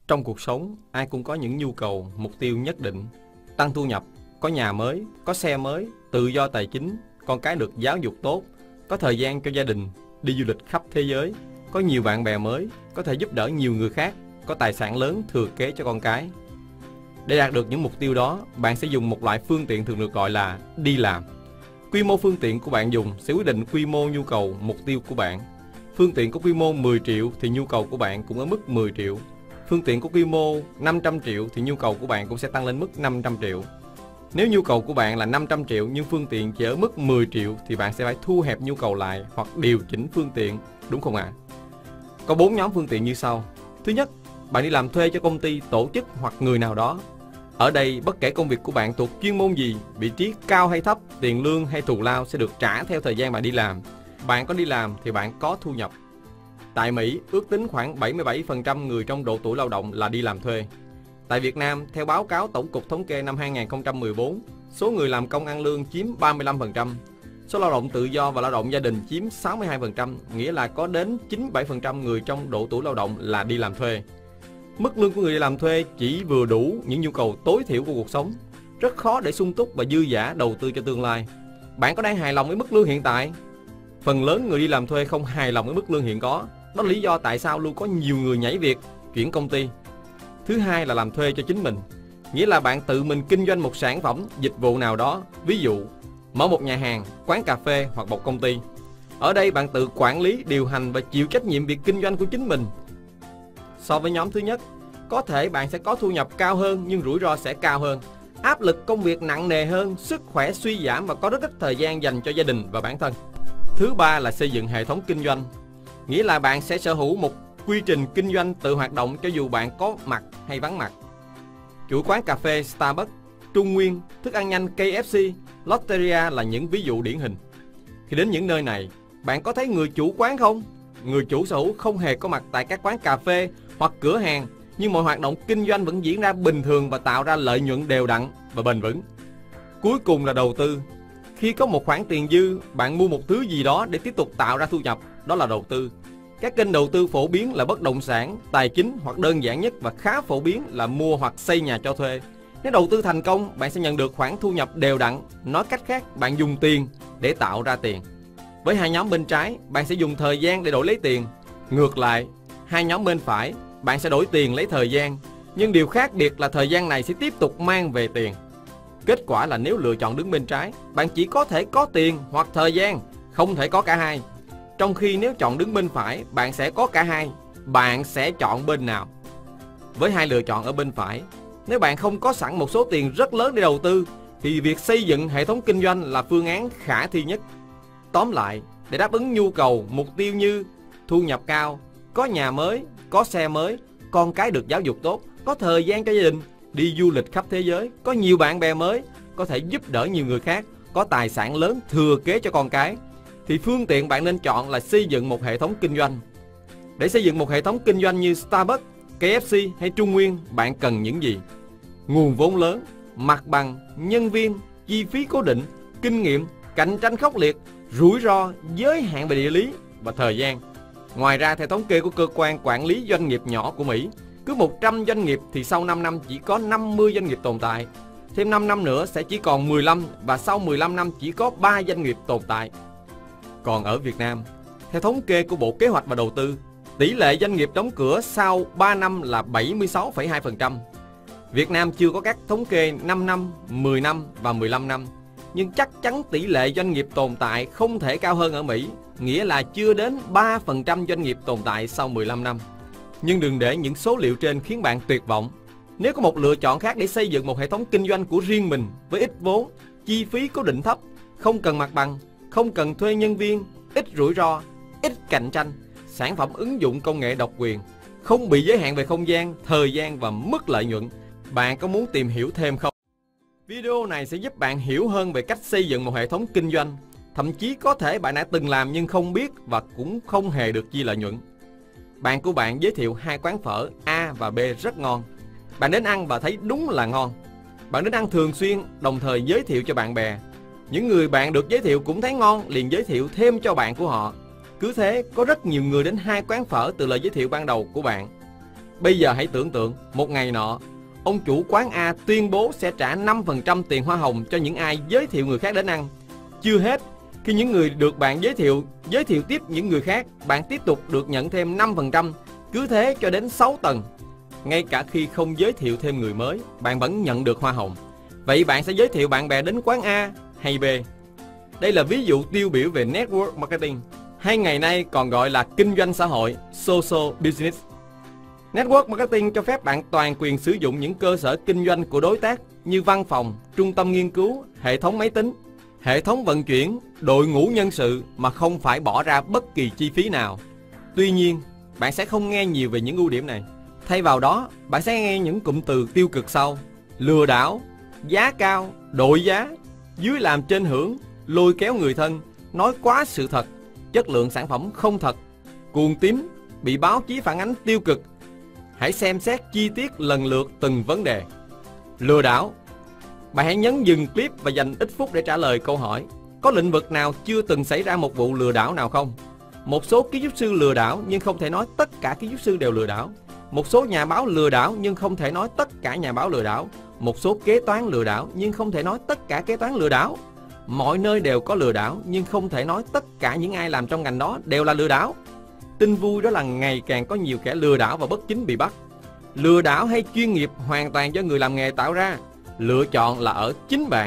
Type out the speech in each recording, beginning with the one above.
Trong cuộc sống, ai cũng có những nhu cầu, mục tiêu nhất định. Tăng thu nhập, có nhà mới, có xe mới, tự do tài chính, con cái được giáo dục tốt, có thời gian cho gia đình, đi du lịch khắp thế giới, có nhiều bạn bè mới, có thể giúp đỡ nhiều người khác, có tài sản lớn thừa kế cho con cái. Để đạt được những mục tiêu đó, bạn sẽ dùng một loại phương tiện thường được gọi là đi làm. Quy mô phương tiện của bạn dùng sẽ quyết định quy mô nhu cầu, mục tiêu của bạn. Phương tiện có quy mô 10 triệu thì nhu cầu của bạn cũng ở mức 10 triệu. Phương tiện có quy mô 500 triệu thì nhu cầu của bạn cũng sẽ tăng lên mức 500 triệu. Nếu nhu cầu của bạn là 500 triệu nhưng phương tiện chỉ ở mức 10 triệu thì bạn sẽ phải thu hẹp nhu cầu lại hoặc điều chỉnh phương tiện, đúng không ạ? Có 4 nhóm phương tiện như sau. Thứ nhất, bạn đi làm thuê cho công ty, tổ chức hoặc người nào đó. Ở đây, bất kể công việc của bạn thuộc chuyên môn gì, vị trí cao hay thấp, tiền lương hay thù lao sẽ được trả theo thời gian bạn đi làm. Bạn có đi làm thì bạn có thu nhập. Tại Mỹ, ước tính khoảng 77% người trong độ tuổi lao động là đi làm thuê. Tại Việt Nam, theo báo cáo Tổng cục Thống kê năm 2014, số người làm công ăn lương chiếm 35%, số lao động tự do và lao động gia đình chiếm 62%, nghĩa là có đến 97% người trong độ tuổi lao động là đi làm thuê. Mức lương của người đi làm thuê chỉ vừa đủ những nhu cầu tối thiểu của cuộc sống, rất khó để sung túc và dư dả đầu tư cho tương lai. Bạn có đang hài lòng với mức lương hiện tại? Phần lớn người đi làm thuê không hài lòng với mức lương hiện có. Đó là lý do tại sao luôn có nhiều người nhảy việc, chuyển công ty. Thứ hai là làm thuê cho chính mình, nghĩa là bạn tự mình kinh doanh một sản phẩm, dịch vụ nào đó, ví dụ mở một nhà hàng, quán cà phê hoặc một công ty. Ở đây bạn tự quản lý, điều hành và chịu trách nhiệm việc kinh doanh của chính mình. So với nhóm thứ nhất, có thể bạn sẽ có thu nhập cao hơn nhưng rủi ro sẽ cao hơn, áp lực công việc nặng nề hơn, sức khỏe suy giảm và có rất ít thời gian dành cho gia đình và bản thân. Thứ ba là xây dựng hệ thống kinh doanh, nghĩa là bạn sẽ sở hữu một quy trình kinh doanh tự hoạt động cho dù bạn có mặt hay vắng mặt. Chuỗi quán cà phê Starbucks, Trung Nguyên, thức ăn nhanh KFC, Lotteria là những ví dụ điển hình. Khi đến những nơi này, bạn có thấy người chủ quán không? Người chủ sở hữu không hề có mặt tại các quán cà phê hoặc cửa hàng, nhưng mọi hoạt động kinh doanh vẫn diễn ra bình thường và tạo ra lợi nhuận đều đặn và bền vững. Cuối cùng là đầu tư. Khi có một khoản tiền dư, bạn mua một thứ gì đó để tiếp tục tạo ra thu nhập, đó là đầu tư. Các kênh đầu tư phổ biến là bất động sản, tài chính hoặc đơn giản nhất và khá phổ biến là mua hoặc xây nhà cho thuê. Nếu đầu tư thành công, bạn sẽ nhận được khoản thu nhập đều đặn. Nói cách khác, bạn dùng tiền để tạo ra tiền. Với hai nhóm bên trái, bạn sẽ dùng thời gian để đổi lấy tiền. Ngược lại, hai nhóm bên phải, bạn sẽ đổi tiền lấy thời gian. Nhưng điều khác biệt là thời gian này sẽ tiếp tục mang về tiền. Kết quả là nếu lựa chọn đứng bên trái, bạn chỉ có thể có tiền hoặc thời gian, không thể có cả hai. Trong khi nếu chọn đứng bên phải, bạn sẽ có cả hai. Bạn sẽ chọn bên nào? Với hai lựa chọn ở bên phải, nếu bạn không có sẵn một số tiền rất lớn để đầu tư, thì việc xây dựng hệ thống kinh doanh là phương án khả thi nhất. Tóm lại, để đáp ứng nhu cầu, mục tiêu như thu nhập cao, có nhà mới, có xe mới, con cái được giáo dục tốt, có thời gian cho gia đình, đi du lịch khắp thế giới, có nhiều bạn bè mới, có thể giúp đỡ nhiều người khác, có tài sản lớn thừa kế cho con cái, thì phương tiện bạn nên chọn là xây dựng một hệ thống kinh doanh. Để xây dựng một hệ thống kinh doanh như Starbucks, KFC hay Trung Nguyên, bạn cần những gì? Nguồn vốn lớn, mặt bằng, nhân viên, chi phí cố định, kinh nghiệm, cạnh tranh khốc liệt, rủi ro, giới hạn về địa lý và thời gian. Ngoài ra, theo thống kê của cơ quan quản lý doanh nghiệp nhỏ của Mỹ, cứ 100 doanh nghiệp thì sau 5 năm chỉ có 50 doanh nghiệp tồn tại. Thêm 5 năm nữa sẽ chỉ còn 15 và sau 15 năm chỉ có 3 doanh nghiệp tồn tại. Còn ở Việt Nam, theo thống kê của Bộ Kế hoạch và Đầu tư, tỷ lệ doanh nghiệp đóng cửa sau 3 năm là 76,2%. Việt Nam chưa có các thống kê 5 năm, 10 năm và 15 năm. Nhưng chắc chắn tỷ lệ doanh nghiệp tồn tại không thể cao hơn ở Mỹ, nghĩa là chưa đến 3% doanh nghiệp tồn tại sau 15 năm. Nhưng đừng để những số liệu trên khiến bạn tuyệt vọng. Nếu có một lựa chọn khác để xây dựng một hệ thống kinh doanh của riêng mình với ít vốn, chi phí cố định thấp, không cần mặt bằng, không cần thuê nhân viên, ít rủi ro, ít cạnh tranh, sản phẩm ứng dụng công nghệ độc quyền, không bị giới hạn về không gian, thời gian và mức lợi nhuận, bạn có muốn tìm hiểu thêm không? Video này sẽ giúp bạn hiểu hơn về cách xây dựng một hệ thống kinh doanh. Thậm chí có thể bạn đã từng làm nhưng không biết và cũng không hề được chia lợi nhuận. Bạn của bạn giới thiệu hai quán phở A và B rất ngon. Bạn đến ăn và thấy đúng là ngon. Bạn đến ăn thường xuyên, đồng thời giới thiệu cho bạn bè. Những người bạn được giới thiệu cũng thấy ngon, liền giới thiệu thêm cho bạn của họ. Cứ thế, có rất nhiều người đến hai quán phở từ lời giới thiệu ban đầu của bạn. Bây giờ hãy tưởng tượng, một ngày nọ, ông chủ quán A tuyên bố sẽ trả 5% tiền hoa hồng cho những ai giới thiệu người khác đến ăn. Chưa hết, khi những người được bạn giới thiệu tiếp những người khác, bạn tiếp tục được nhận thêm 5%, cứ thế cho đến 6 tầng. Ngay cả khi không giới thiệu thêm người mới, bạn vẫn nhận được hoa hồng. Vậy bạn sẽ giới thiệu bạn bè đến quán A hay B? Đây là ví dụ tiêu biểu về Network Marketing, hay ngày nay còn gọi là kinh doanh xã hội, Social Business. Network Marketing cho phép bạn toàn quyền sử dụng những cơ sở kinh doanh của đối tác như văn phòng, trung tâm nghiên cứu, hệ thống máy tính, hệ thống vận chuyển, đội ngũ nhân sự mà không phải bỏ ra bất kỳ chi phí nào. Tuy nhiên, bạn sẽ không nghe nhiều về những ưu điểm này. Thay vào đó, bạn sẽ nghe những cụm từ tiêu cực sau: lừa đảo, giá cao, đội giá, dưới làm trên hưởng, lôi kéo người thân, nói quá sự thật, chất lượng sản phẩm không thật, cuồng tín, bị báo chí phản ánh tiêu cực. Hãy xem xét chi tiết lần lượt từng vấn đề. Lừa đảo. Bạn hãy nhấn dừng clip và dành ít phút để trả lời câu hỏi: có lĩnh vực nào chưa từng xảy ra một vụ lừa đảo nào không? Một số kiến trúc sư lừa đảo, nhưng không thể nói tất cả kiến trúc sư đều lừa đảo. Một số nhà báo lừa đảo, nhưng không thể nói tất cả nhà báo lừa đảo. Một số kế toán lừa đảo, nhưng không thể nói tất cả kế toán lừa đảo. Mọi nơi đều có lừa đảo, nhưng không thể nói tất cả những ai làm trong ngành đó đều là lừa đảo. Tin vui đó là ngày càng có nhiều kẻ lừa đảo và bất chính bị bắt. Lừa đảo hay chuyên nghiệp hoàn toàn do người làm nghề tạo ra. Lựa chọn là ở chính bạn.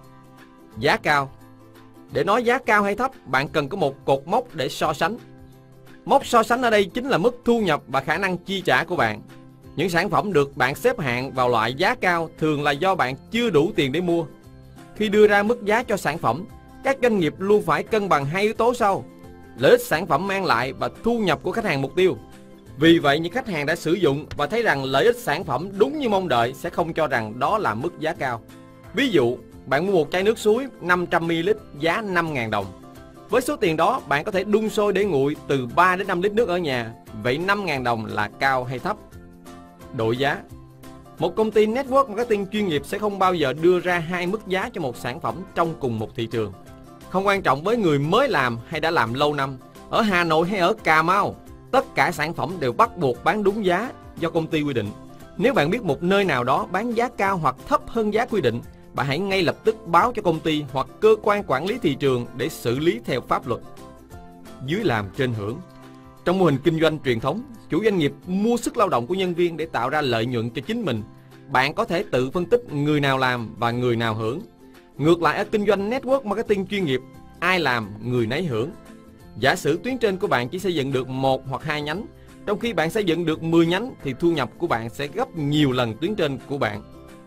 Giá cao. Để nói giá cao hay thấp, bạn cần có một cột mốc để so sánh. Mốc so sánh ở đây chính là mức thu nhập và khả năng chi trả của bạn. Những sản phẩm được bạn xếp hạng vào loại giá cao thường là do bạn chưa đủ tiền để mua. Khi đưa ra mức giá cho sản phẩm, các doanh nghiệp luôn phải cân bằng hai yếu tố sau: lợi ích sản phẩm mang lại và thu nhập của khách hàng mục tiêu. Vì vậy, những khách hàng đã sử dụng và thấy rằng lợi ích sản phẩm đúng như mong đợi sẽ không cho rằng đó là mức giá cao. Ví dụ, bạn mua một chai nước suối 500ml giá 5.000 đồng. Với số tiền đó, bạn có thể đun sôi để nguội từ 3 đến 5 lít nước ở nhà. Vậy 5.000 đồng là cao hay thấp? Đội giá. Một công ty network marketing chuyên nghiệp sẽ không bao giờ đưa ra hai mức giá cho một sản phẩm trong cùng một thị trường. Không quan trọng với người mới làm hay đã làm lâu năm, ở Hà Nội hay ở Cà Mau, tất cả sản phẩm đều bắt buộc bán đúng giá do công ty quy định. Nếu bạn biết một nơi nào đó bán giá cao hoặc thấp hơn giá quy định, bạn hãy ngay lập tức báo cho công ty hoặc cơ quan quản lý thị trường để xử lý theo pháp luật. Dưới làm trên hưởng. Trong mô hình kinh doanh truyền thống, chủ doanh nghiệp mua sức lao động của nhân viên để tạo ra lợi nhuận cho chính mình. Bạn có thể tự phân tích người nào làm và người nào hưởng. Ngược lại, ở kinh doanh network marketing chuyên nghiệp, ai làm người nấy hưởng. Giả sử tuyến trên của bạn chỉ xây dựng được 1 hoặc 2 nhánh, trong khi bạn xây dựng được 10 nhánh thì thu nhập của bạn sẽ gấp nhiều lần tuyến trên của bạn.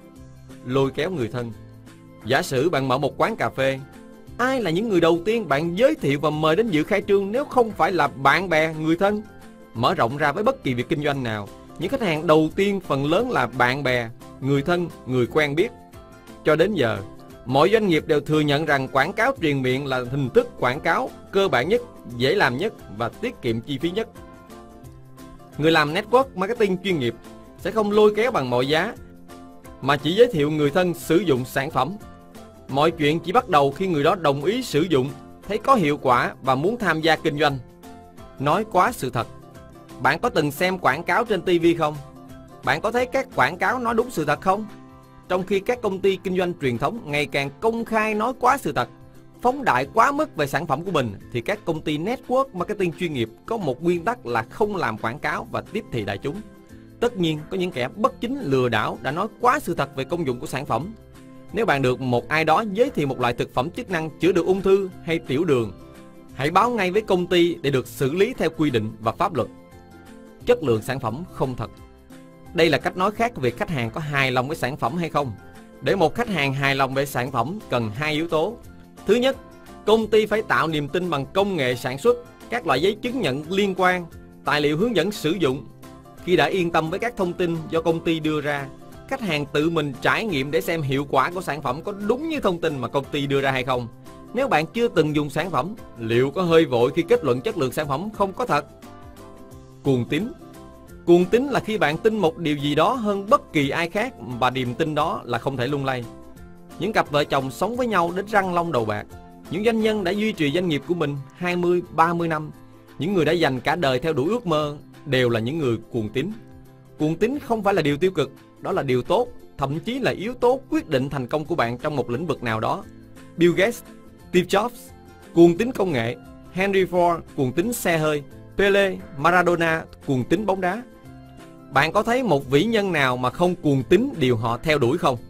Lôi kéo người thân. Giả sử bạn mở một quán cà phê, ai là những người đầu tiên bạn giới thiệu và mời đến dự khai trương nếu không phải là bạn bè, người thân? Mở rộng ra với bất kỳ việc kinh doanh nào, những khách hàng đầu tiên phần lớn là bạn bè, người thân, người quen biết. Cho đến giờ, mọi doanh nghiệp đều thừa nhận rằng quảng cáo truyền miệng là hình thức quảng cáo cơ bản nhất, dễ làm nhất và tiết kiệm chi phí nhất. Người làm network marketing chuyên nghiệp sẽ không lôi kéo bằng mọi giá, mà chỉ giới thiệu người thân sử dụng sản phẩm. Mọi chuyện chỉ bắt đầu khi người đó đồng ý sử dụng, thấy có hiệu quả và muốn tham gia kinh doanh. Nói quá sự thật. Bạn có từng xem quảng cáo trên TV không? Bạn có thấy các quảng cáo nói đúng sự thật không? Trong khi các công ty kinh doanh truyền thống ngày càng công khai nói quá sự thật, phóng đại quá mức về sản phẩm của mình, thì các công ty network marketing chuyên nghiệp có một nguyên tắc là không làm quảng cáo và tiếp thị đại chúng. Tất nhiên, có những kẻ bất chính lừa đảo đã nói quá sự thật về công dụng của sản phẩm. Nếu bạn được một ai đó giới thiệu một loại thực phẩm chức năng chữa được ung thư hay tiểu đường, hãy báo ngay với công ty để được xử lý theo quy định và pháp luật. Chất lượng sản phẩm không thật. Đây là cách nói khác về khách hàng có hài lòng với sản phẩm hay không. Để một khách hàng hài lòng về sản phẩm cần hai yếu tố. Thứ nhất, công ty phải tạo niềm tin bằng công nghệ sản xuất, các loại giấy chứng nhận liên quan, tài liệu hướng dẫn sử dụng. Khi đã yên tâm với các thông tin do công ty đưa ra, khách hàng tự mình trải nghiệm để xem hiệu quả của sản phẩm có đúng như thông tin mà công ty đưa ra hay không. Nếu bạn chưa từng dùng sản phẩm, liệu có hơi vội khi kết luận chất lượng sản phẩm không có thật? Cuồng tín. Cuồng tín là khi bạn tin một điều gì đó hơn bất kỳ ai khác và niềm tin đó là không thể lung lay. Những cặp vợ chồng sống với nhau đến răng long đầu bạc. Những doanh nhân đã duy trì doanh nghiệp của mình 20-30 năm. Những người đã dành cả đời theo đuổi ước mơ đều là những người cuồng tín. Cuồng tín không phải là điều tiêu cực, đó là điều tốt, thậm chí là yếu tố quyết định thành công của bạn trong một lĩnh vực nào đó. Bill Gates, Steve Jobs, cuồng tín công nghệ. Henry Ford, cuồng tín xe hơi. Pele, Maradona, cuồng tín bóng đá. Bạn có thấy một vĩ nhân nào mà không cuồng tín điều họ theo đuổi không?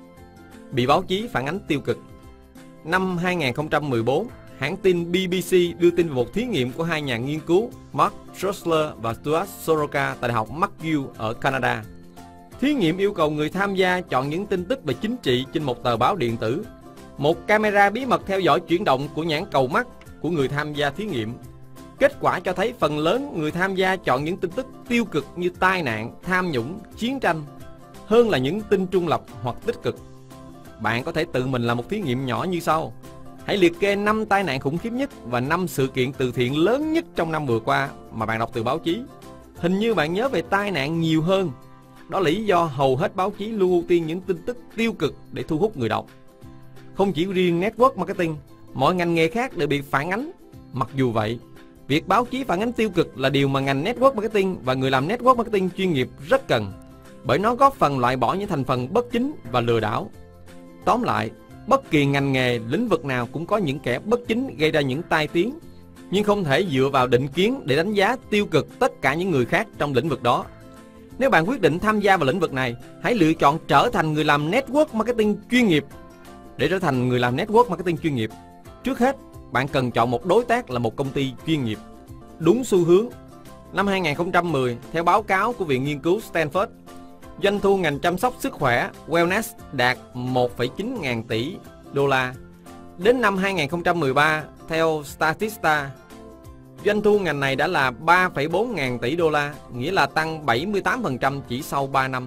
Bị báo chí phản ánh tiêu cực. Năm 2014, hãng tin BBC đưa tin về một thí nghiệm của hai nhà nghiên cứu Mark Schroeder và Stuart Soroka tại Đại học McGill ở Canada. Thí nghiệm yêu cầu người tham gia chọn những tin tức về chính trị trên một tờ báo điện tử. Một camera bí mật theo dõi chuyển động của nhãn cầu mắt của người tham gia thí nghiệm. Kết quả cho thấy phần lớn người tham gia chọn những tin tức tiêu cực như tai nạn, tham nhũng, chiến tranh hơn là những tin trung lập hoặc tích cực. Bạn có thể tự mình làm một thí nghiệm nhỏ như sau. Hãy liệt kê 5 tai nạn khủng khiếp nhất và 5 sự kiện từ thiện lớn nhất trong năm vừa qua mà bạn đọc từ báo chí. Hình như bạn nhớ về tai nạn nhiều hơn. Đó là lý do hầu hết báo chí luôn ưu tiên những tin tức tiêu cực để thu hút người đọc. Không chỉ riêng network marketing, mọi ngành nghề khác đều bị phản ánh. Mặc dù vậy, việc báo chí phản ánh tiêu cực là điều mà ngành network marketing và người làm network marketing chuyên nghiệp rất cần, bởi nó góp phần loại bỏ những thành phần bất chính và lừa đảo. Tóm lại, bất kỳ ngành nghề, lĩnh vực nào cũng có những kẻ bất chính gây ra những tai tiếng, nhưng không thể dựa vào định kiến để đánh giá tiêu cực tất cả những người khác trong lĩnh vực đó. Nếu bạn quyết định tham gia vào lĩnh vực này, hãy lựa chọn trở thành người làm network marketing chuyên nghiệp. Để trở thành người làm network marketing chuyên nghiệp, trước hết, bạn cần chọn một đối tác là một công ty chuyên nghiệp. Đúng xu hướng. Năm 2010, theo báo cáo của Viện Nghiên cứu Stanford, doanh thu ngành chăm sóc sức khỏe Wellness đạt 1,9 ngàn tỷ đô la. Đến năm 2013, theo Statista, doanh thu ngành này đã là 3,4 ngàn tỷ đô la, nghĩa là tăng 78% chỉ sau 3 năm.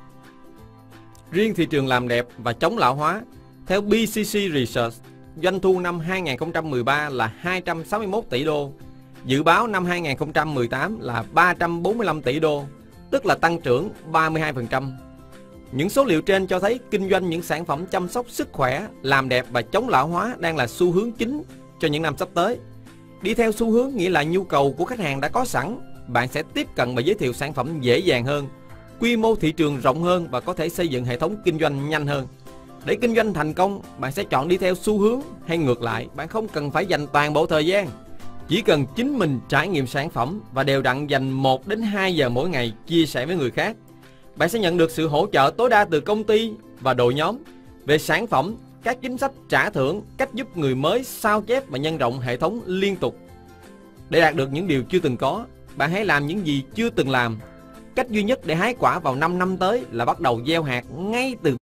Riêng thị trường làm đẹp và chống lão hóa, theo BCC Research, doanh thu năm 2013 là 261 tỷ đô, dự báo năm 2018 là 345 tỷ đô, tức là tăng trưởng 32%. Những số liệu trên cho thấy kinh doanh những sản phẩm chăm sóc sức khỏe, làm đẹp và chống lão hóa đang là xu hướng chính cho những năm sắp tới. Đi theo xu hướng nghĩa là nhu cầu của khách hàng đã có sẵn, bạn sẽ tiếp cận và giới thiệu sản phẩm dễ dàng hơn, quy mô thị trường rộng hơn và có thể xây dựng hệ thống kinh doanh nhanh hơn. Để kinh doanh thành công, bạn sẽ chọn đi theo xu hướng hay ngược lại, bạn không cần phải dành toàn bộ thời gian. Chỉ cần chính mình trải nghiệm sản phẩm và đều đặn dành 1 đến 2 giờ mỗi ngày chia sẻ với người khác. Bạn sẽ nhận được sự hỗ trợ tối đa từ công ty và đội nhóm về sản phẩm, các chính sách trả thưởng, cách giúp người mới sao chép và nhân rộng hệ thống liên tục. Để đạt được những điều chưa từng có, bạn hãy làm những gì chưa từng làm. Cách duy nhất để hái quả vào 5 năm tới là bắt đầu gieo hạt ngay từ